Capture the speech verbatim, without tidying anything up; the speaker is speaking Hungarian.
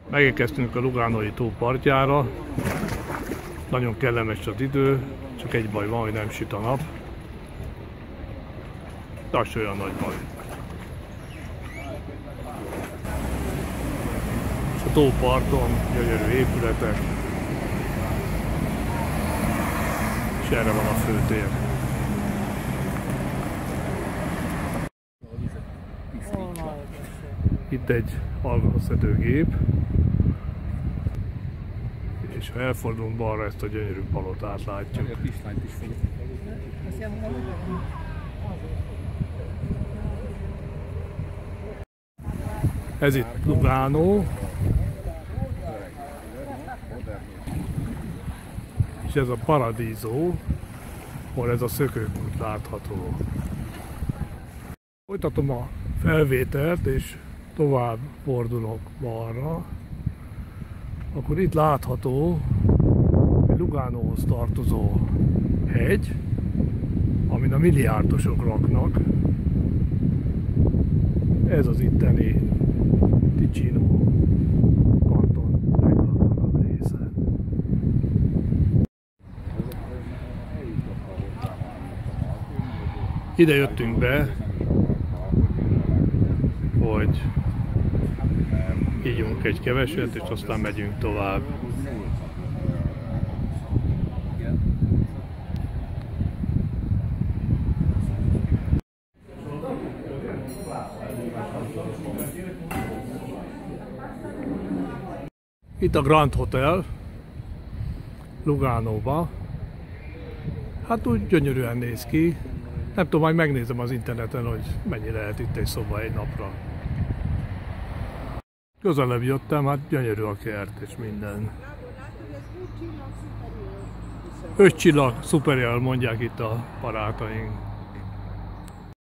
Megérkeztünk a Lugánói tó partjára. Nagyon kellemes az idő, csak egy baj van, hogy nem süt a nap. De az olyan nagy baj. És a tóparton gyönyörű épületek, és erre van a főtér. Itt egy alvaszedőgép, és ha elfordulunk balra, ezt a gyönyörű palotát látjuk. Ez itt Lugánó, és ez a Paradiso, ahol ez a szökőkút látható. Folytatom a felvételt, és tovább fordulok balra, akkor itt látható egy Lugánóhoz tartozó hegy, amin a milliárdosok laknak. Ez az itteni Ticino kanton leggazdagabb része. Ide jöttünk be, hogy ígyunk egy keveset, és aztán megyünk tovább. Itt a Grand Hotel Lugánóba. Hát úgy gyönyörűen néz ki. Nem tudom, majd megnézem az interneten, hogy mennyi lehet itt egy szoba egy napra. Közelebb jöttem, hát gyönyörű a kert és minden. Öt csillag, szuperjel mondják itt a barátaink.